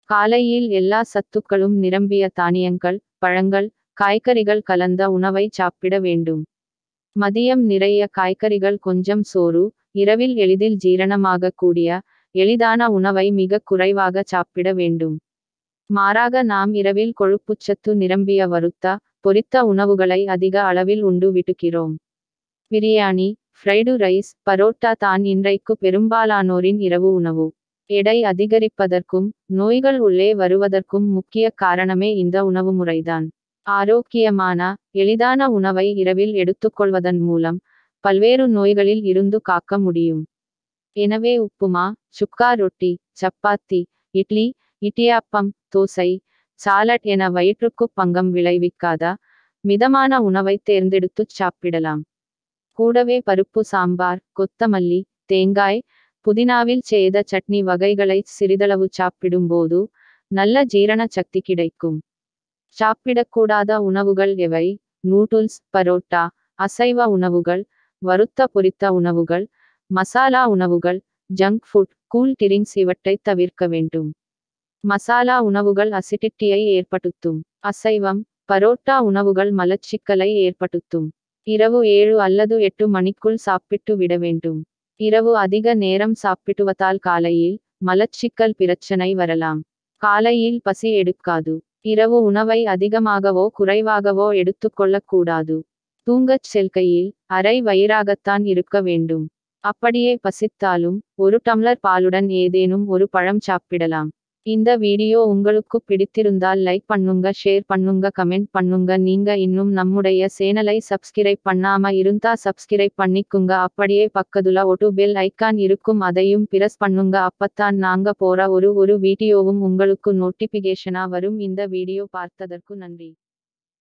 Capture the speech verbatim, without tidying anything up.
காலையில் எல்லா சத்துக்களும் நிரம்பிய தானியங்கள், பழங்கள், காய்கறிகள் கலந்த உணவை சாப்பிட வேண்டும். மதியம் நிறைய காய்கறிகள் கொஞ்சம் சோறு, இரவில் எளிதில் ஜீரணமாகக் கூடிய, எளிதான உணவை மிக குறைவாக சாப்பிட வேண்டும். மாறாக நாம் இரவில் கொழுப்புச்சத்து நிரம்பிய வறுத்த, பொரித்த உணவுகளை அதிக அளவில் உண்டு விட்டுக்கிறோம். பிரியாணி, ஃப்ரைடு ரைஸ், பரோட்டா தான் இன்றைக்கு பெரும்பாலானோரின் இரவு உணவு. எடை அதிகரிப்பதற்கும், நோய்கள் உள்ளே வருவதற்கும் முக்கிய காரணமே இந்த உணவு முறைதான். ஆரோக்கியமான, எளிதான உணவை இரவில் எடுத்துக்கொள்வதன் மூலம், பல்வேறு நோய்களில் இருந்து காக்க முடியும். எனவே உப்புமா, சுக்கா ரொட்டி, சப்பாத்தி, இட்லி, இடியாப்பம், தோசை, சாலட் என வயிற்றுக்கு பங்கம் விளைவிக்காத, மிதமான உணவை தேர்ந்தெடுத்துச் சாப்பிடலாம். கூடவே பருப்பு சாம்பார், கொத்தமல்லி, தேங்காய், புதினாவில் செய்த சட்னி வகைகளை சிறிதளவு சாப்பிடும்போது, நல்ல ஜீரண சக்தி கிடைக்கும். சாப்பிடக்கூடாத உணவுகள் எவை? நூடுல்ஸ், பரோட்டா, அசைவ உணவுகள், வறுத்த பொரித்த உணவுகள், மசாலா உணவுகள், ஜங்க் ஃபுட், கூல் டிரிங்க்ஸ் இவற்றை தவிர்க்க வேண்டும். மசாலா உணவுகள் அசிடிட்டியை ஏற்படுத்தும். அசைவம், பரோட்டா உணவுகள் மலச்சிக்கலை ஏற்படுத்தும். இரவு ஏழு அல்லது எட்டு மணிக்குள் சாப்பிட்டு விட வேண்டும். இரவு அதிக நேரம் சாப்பிடுவதால் காலையில் மலச்சிக்கல் பிரச்சனை வரலாம். காலையில் பசி எடுக்காது. இரவு உணவை அதிகமாகவோ குறைவாகவோ எடுத்துக்கொள்ளக்கூடாது. தூங்கச் செல்கையில் அரை வயிறாகத்தான் இருக்க வேண்டும். அப்படியே பசித்தாலும் ஒரு டம்ளர் பாலுடன் ஏதேனும் ஒரு பழம் சாப்பிடலாம். இந்த வீடியோ உங்களுக்கு பிடித்திருந்தால் லைக் பண்ணுங்க, ஷேர் பண்ணுங்க, கமெண்ட் பண்ணுங்க. நீங்க இன்னும் நம்முடைய சேனலை சப்ஸ்கிரைப் பண்ணாம இருந்தா சப்ஸ்கிரைப் பண்ணிக்குங்க. அப்படியே பக்கத்துல ஒரு பெல் ஐக்கான் இருக்கும், அதையும் பிரஸ் பண்ணுங்க. அப்பத்தான் நாங்க போற ஒரு ஒரு வீடியோவும் உங்களுக்கு நோட்டிபிகேஷனா வரும். இந்த வீடியோ பார்த்ததற்கு நன்றி.